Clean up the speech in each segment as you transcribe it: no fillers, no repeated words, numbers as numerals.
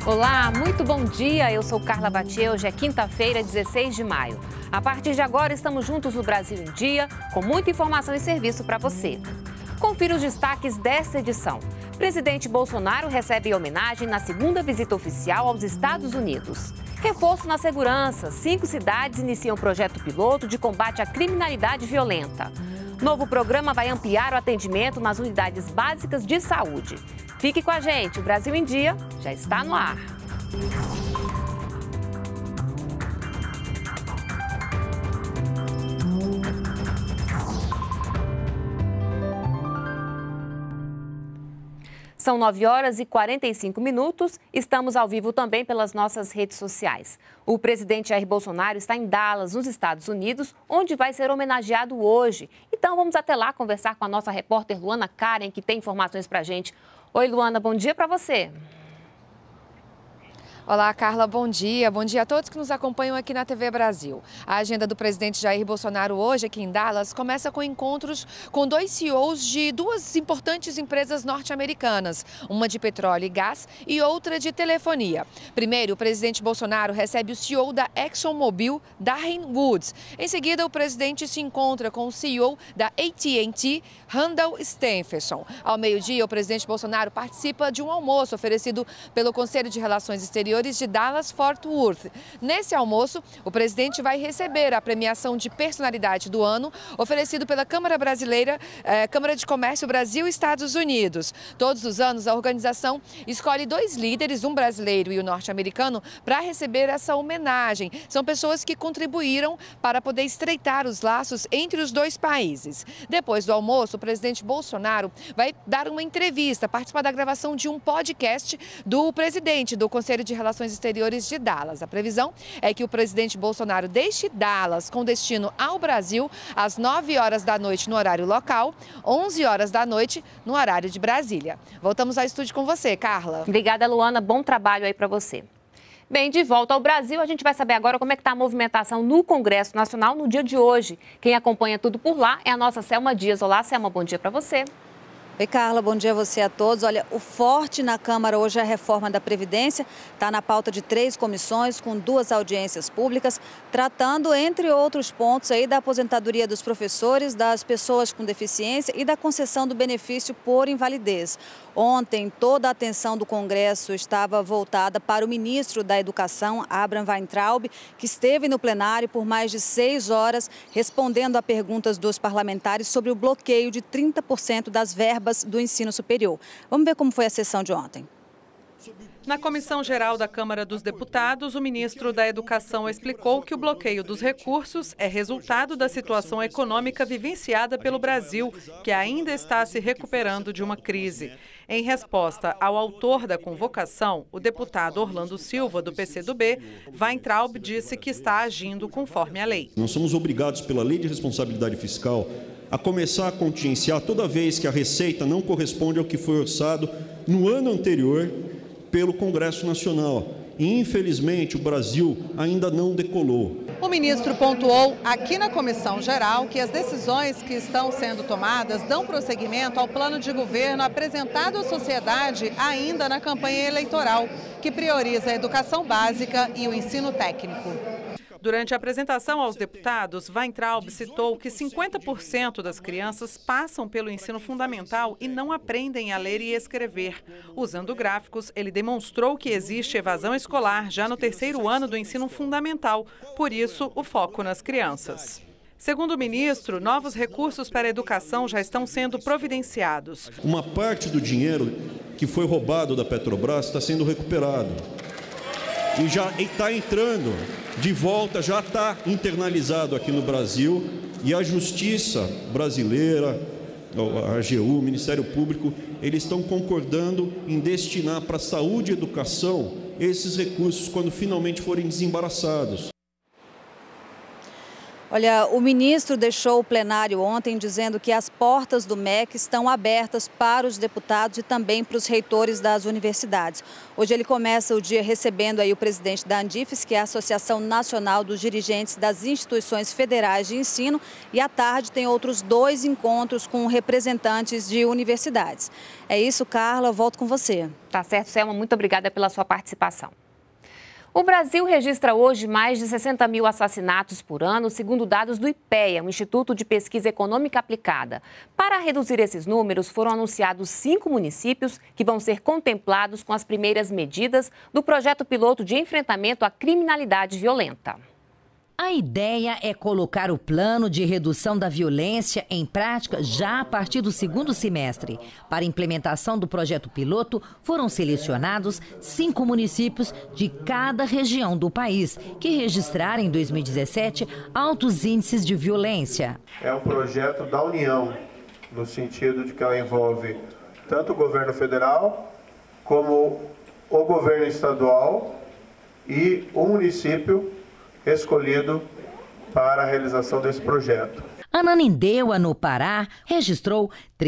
Olá, muito bom dia. Eu sou Carla Batier. Hoje é quinta-feira, 16 de maio. A partir de agora, estamos juntos no Brasil em Dia, com muita informação e serviço para você. Confira os destaques desta edição. Presidente Bolsonaro recebe homenagem na segunda visita oficial aos Estados Unidos. Reforço na segurança. 5 cidades iniciam projeto piloto de combate à criminalidade violenta. Novo programa vai ampliar o atendimento nas unidades básicas de saúde. Fique com a gente, o Brasil em Dia já está no ar. São 9 horas e 45 minutos. Estamos ao vivo também pelas nossas redes sociais. O presidente Jair Bolsonaro está em Dallas, nos Estados Unidos, onde vai ser homenageado hoje. Então vamos até lá conversar com a nossa repórter Luana Karen, que tem informações para a gente. Oi, Luana, bom dia para você. Olá, Carla, bom dia. Bom dia a todos que nos acompanham aqui na TV Brasil. A agenda do presidente Jair Bolsonaro hoje aqui em Dallas começa com encontros com 2 CEOs de 2 importantes empresas norte-americanas, uma de petróleo e gás e outra de telefonia. Primeiro, o presidente Bolsonaro recebe o CEO da ExxonMobil, Darren Woods. Em seguida, o presidente se encontra com o CEO da AT&T, Randall Stephenson. Ao meio-dia, o presidente Bolsonaro participa de um almoço oferecido pelo Conselho de Relações Exteriores de Dallas-Fort Worth. Nesse almoço, o presidente vai receber a premiação de personalidade do ano oferecido pela Câmara Brasileira, Câmara de Comércio Brasil-Estados Unidos. Todos os anos, a organização escolhe 2 líderes, um brasileiro e um norte-americano, para receber essa homenagem. São pessoas que contribuíram para poder estreitar os laços entre os 2 países. Depois do almoço, o presidente Bolsonaro vai dar uma entrevista, participar da gravação de um podcast do presidente do Conselho de Relações Exteriores de Dallas. A previsão é que o presidente Bolsonaro deixe Dallas com destino ao Brasil às 9 horas da noite no horário local, 11 horas da noite no horário de Brasília. Voltamos ao estúdio com você, Carla. Obrigada, Luana. Bom trabalho aí para você. Bem, de volta ao Brasil, a gente vai saber agora como é que está a movimentação no Congresso Nacional no dia de hoje. Quem acompanha tudo por lá é a nossa Selma Dias. Olá, Selma, bom dia para você. Oi, Carla, bom dia a você a todos. Olha, o forte na Câmara hoje é a reforma da Previdência. Está na pauta de 3 comissões, com 2 audiências públicas, tratando, entre outros pontos, aí, da aposentadoria dos professores, das pessoas com deficiência e da concessão do benefício por invalidez. Ontem, toda a atenção do Congresso estava voltada para o ministro da Educação, Abraham Weintraub, que esteve no plenário por mais de 6 horas, respondendo a perguntas dos parlamentares sobre o bloqueio de 30% das verbas do ensino superior. Vamos ver como foi a sessão de ontem. Na Comissão Geral da Câmara dos Deputados, o ministro da Educação explicou que o bloqueio dos recursos é resultado da situação econômica vivenciada pelo Brasil, que ainda está se recuperando de uma crise. Em resposta ao autor da convocação, o deputado Orlando Silva, do PCdoB, Weintraub disse que está agindo conforme a lei. Nós somos obrigados pela Lei de Responsabilidade Fiscal a começar a contingenciar toda vez que a receita não corresponde ao que foi orçado no ano anterior pelo Congresso Nacional. E, infelizmente, o Brasil ainda não decolou. O ministro pontuou aqui na Comissão Geral que as decisões que estão sendo tomadas dão prosseguimento ao plano de governo apresentado à sociedade ainda na campanha eleitoral, que prioriza a educação básica e o ensino técnico. Durante a apresentação aos deputados, Weintraub citou que 50% das crianças passam pelo ensino fundamental e não aprendem a ler e escrever. Usando gráficos, ele demonstrou que existe evasão escolar já no 3º ano do ensino fundamental, por isso o foco nas crianças. Segundo o ministro, novos recursos para a educação já estão sendo providenciados. Uma parte do dinheiro que foi roubado da Petrobras está sendo recuperado. E já está entrando de volta, já está internalizado aqui no Brasil, e a Justiça brasileira, a AGU, o Ministério Público, eles estão concordando em destinar para saúde e educação esses recursos quando finalmente forem desembaraçados. Olha, o ministro deixou o plenário ontem dizendo que as portas do MEC estão abertas para os deputados e também para os reitores das universidades. Hoje ele começa o dia recebendo aí o presidente da Andifes, que é a Associação Nacional dos Dirigentes das Instituições Federais de Ensino, e à tarde tem outros 2 encontros com representantes de universidades. É isso, Carla, eu volto com você. Tá certo, Selma, muito obrigada pela sua participação. O Brasil registra hoje mais de 60 mil assassinatos por ano, segundo dados do IPEA, o Instituto de Pesquisa Econômica Aplicada. Para reduzir esses números, foram anunciados 5 municípios que vão ser contemplados com as primeiras medidas do projeto piloto de enfrentamento à criminalidade violenta. A ideia é colocar o plano de redução da violência em prática já a partir do 2º semestre. Para a implementação do projeto piloto, foram selecionados 5 municípios de cada região do país, que registraram em 2017 altos índices de violência. É um projeto da União, no sentido de que ela envolve tanto o governo federal, como o governo estadual e o município escolhido para a realização desse projeto. Ananindeua, no Pará, registrou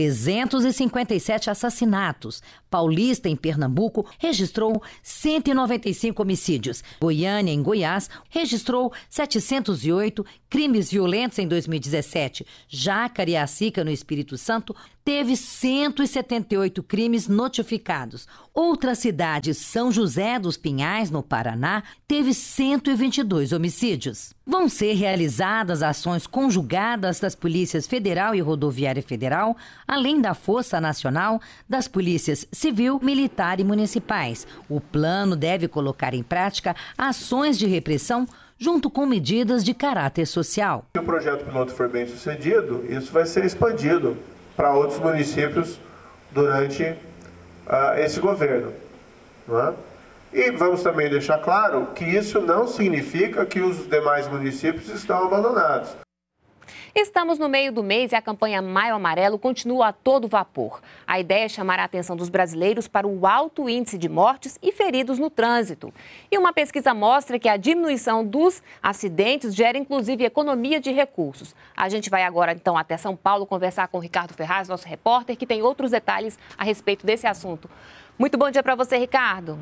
357 assassinatos. Paulista, em Pernambuco, registrou 195 homicídios. Goiânia, em Goiás, registrou 708 crimes violentos em 2017. Já Cariacica, no Espírito Santo, teve 178 crimes notificados. Outra cidade, São José dos Pinhais, no Paraná, teve 122 homicídios. Vão ser realizadas ações conjugadas das Polícias Federal e Rodoviária Federal, além da Força Nacional, das Polícias Civil, Militar e Municipais. O plano deve colocar em prática ações de repressão junto com medidas de caráter social. Se o projeto piloto for bem sucedido, isso vai ser expandido para outros municípios durante esse governo, não é? E vamos também deixar claro que isso não significa que os demais municípios estão abandonados. Estamos no meio do mês e a campanha Maio Amarelo continua a todo vapor. A ideia é chamar a atenção dos brasileiros para o alto índice de mortes e feridos no trânsito. E uma pesquisa mostra que a diminuição dos acidentes gera, inclusive, economia de recursos. A gente vai agora, então, até São Paulo conversar com o Ricardo Ferraz, nosso repórter, que tem outros detalhes a respeito desse assunto. Muito bom dia para você, Ricardo.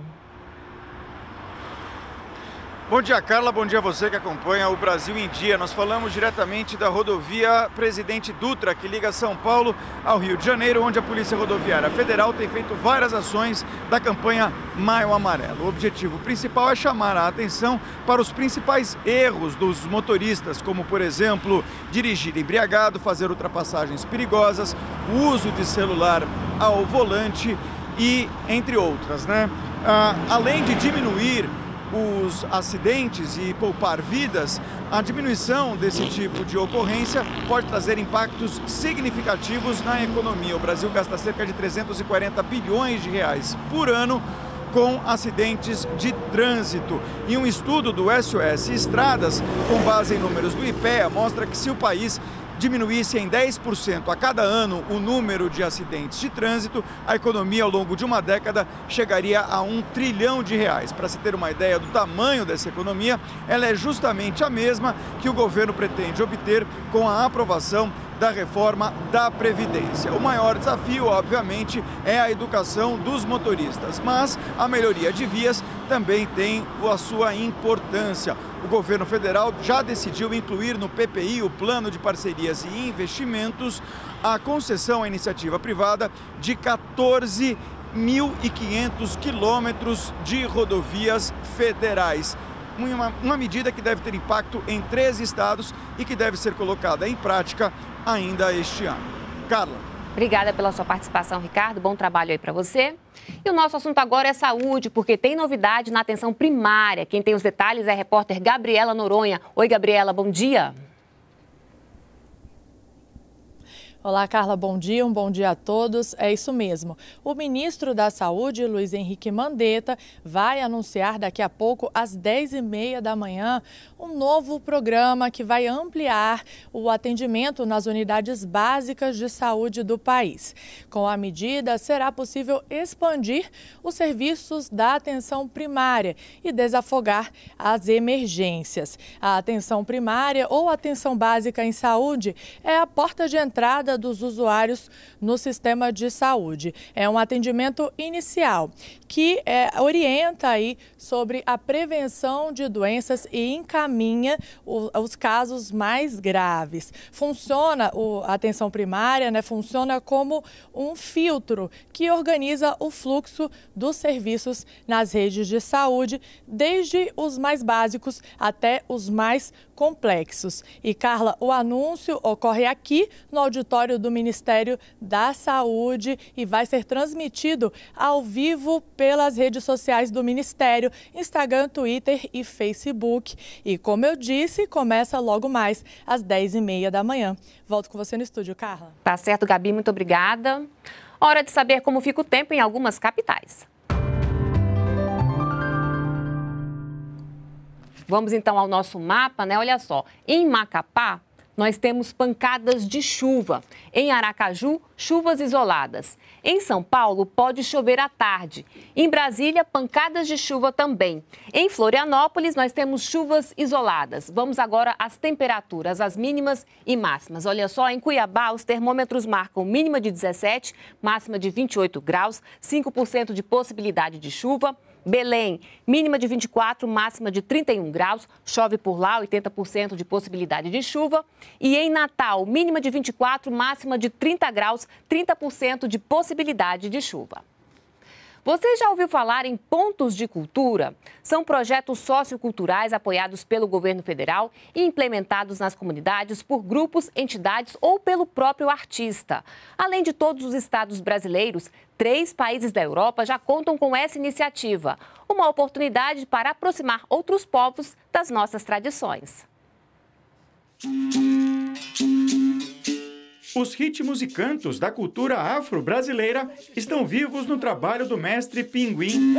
Bom dia, Carla. Bom dia a você que acompanha o Brasil em Dia. Nós falamos diretamente da rodovia Presidente Dutra, que liga São Paulo ao Rio de Janeiro, onde a Polícia Rodoviária Federal tem feito várias ações da campanha Maio Amarelo. O objetivo principal é chamar a atenção para os principais erros dos motoristas, como, por exemplo, dirigir embriagado, fazer ultrapassagens perigosas, o uso de celular ao volante e entre outras, né? Além de diminuir os acidentes e poupar vidas, a diminuição desse tipo de ocorrência pode trazer impactos significativos na economia. O Brasil gasta cerca de 340 bilhões de reais por ano com acidentes de trânsito. E um estudo do SOS Estradas, com base em números do IPEA, mostra que se o país diminuísse em 10% a cada ano o número de acidentes de trânsito, a economia ao longo de uma década chegaria a R$1 trilhão. Para se ter uma ideia do tamanho dessa economia, ela é justamente a mesma que o governo pretende obter com a aprovação da reforma da Previdência. O maior desafio, obviamente, é a educação dos motoristas, mas a melhoria de vias também tem a sua importância. O governo federal já decidiu incluir no PPI, o Plano de Parcerias e Investimentos, a concessão à iniciativa privada de 14.500 quilômetros de rodovias federais. Uma medida que deve ter impacto em 13 estados e que deve ser colocada em prática ainda este ano. Carla. Obrigada pela sua participação, Ricardo. Bom trabalho aí para você. E o nosso assunto agora é saúde, porque tem novidade na atenção primária. Quem tem os detalhes é a repórter Gabriela Noronha. Oi, Gabriela, bom dia. Olá, Carla, bom dia, um bom dia a todos. É isso mesmo. O ministro da Saúde, Luiz Henrique Mandetta, vai anunciar daqui a pouco, às 10h30 da manhã, um novo programa que vai ampliar o atendimento nas unidades básicas de saúde do país. Com a medida, será possível expandir os serviços da atenção primária e desafogar as emergências. A atenção primária ou atenção básica em saúde é a porta de entrada dos usuários no sistema de saúde. É um atendimento inicial que orienta aí sobre a prevenção de doenças e encaminha os casos mais graves. Funciona a atenção primária, funciona como um filtro que organiza o fluxo dos serviços nas redes de saúde, desde os mais básicos até os mais complexos. E, Carla, o anúncio ocorre aqui no auditório do Ministério da Saúde e vai ser transmitido ao vivo pelas redes sociais do Ministério, Instagram, Twitter e Facebook. E, como eu disse, começa logo mais às 10h30 da manhã. Volto com você no estúdio, Carla. Tá certo, Gabi, muito obrigada. Hora de saber como fica o tempo em algumas capitais. Vamos então ao nosso mapa, Olha só, em Macapá, nós temos pancadas de chuva. Em Aracaju, chuvas isoladas. Em São Paulo, pode chover à tarde. Em Brasília, pancadas de chuva também. Em Florianópolis, nós temos chuvas isoladas. Vamos agora às temperaturas, as mínimas e máximas. Olha só, em Cuiabá, os termômetros marcam mínima de 17, máxima de 28 graus, 5% de possibilidade de chuva. Belém, mínima de 24, máxima de 31 graus, chove por lá, 80% de possibilidade de chuva. E em Natal, mínima de 24, máxima de 30 graus, 30% de possibilidade de chuva. Você já ouviu falar em pontos de cultura? São projetos socioculturais apoiados pelo governo federal e implementados nas comunidades por grupos, entidades ou pelo próprio artista. Além de todos os estados brasileiros, 3 países da Europa já contam com essa iniciativa. Uma oportunidade para aproximar outros povos das nossas tradições. Os ritmos e cantos da cultura afro-brasileira estão vivos no trabalho do mestre Pinguim.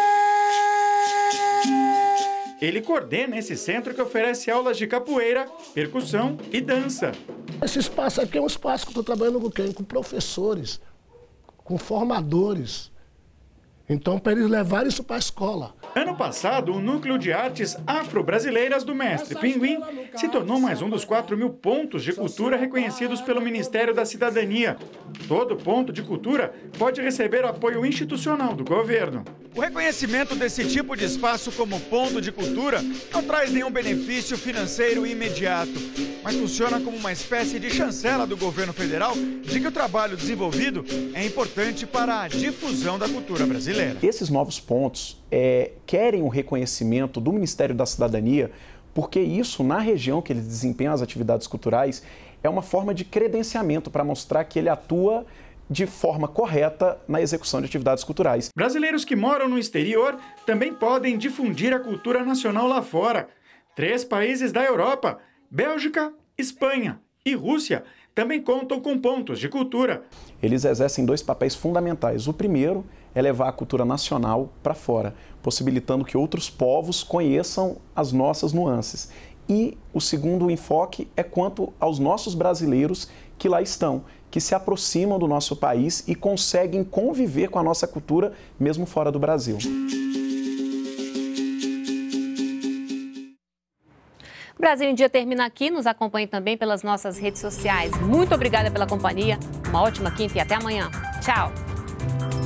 Ele coordena esse centro que oferece aulas de capoeira, percussão e dança. Esse espaço aqui é um espaço que eu estou trabalhando com quem? Com professores, com formadores. Então, para eles levarem isso para a escola. Ano passado, o Núcleo de Artes Afro-Brasileiras do Mestre Pinguim se tornou mais um dos 4.000 pontos de cultura reconhecidos pelo Ministério da Cidadania. Todo ponto de cultura pode receber apoio institucional do governo. O reconhecimento desse tipo de espaço como ponto de cultura não traz nenhum benefício financeiro imediato, mas funciona como uma espécie de chancela do governo federal de que o trabalho desenvolvido é importante para a difusão da cultura brasileira. Esses novos pontos querem o reconhecimento do Ministério da Cidadania, porque isso, na região que eles desempenham as atividades culturais, é uma forma de credenciamento para mostrar que ele atua de forma correta na execução de atividades culturais. Brasileiros que moram no exterior também podem difundir a cultura nacional lá fora. 3 países da Europa, Bélgica, Espanha e Rússia, também contam com pontos de cultura. Eles exercem 2 papéis fundamentais. O primeiro é levar a cultura nacional para fora, possibilitando que outros povos conheçam as nossas nuances. E o segundo enfoque é quanto aos nossos brasileiros que lá estão, que se aproximam do nosso país e conseguem conviver com a nossa cultura mesmo fora do Brasil. Brasil em Dia termina aqui. Nos acompanhe também pelas nossas redes sociais. Muito obrigada pela companhia. Uma ótima quinta e até amanhã. Tchau!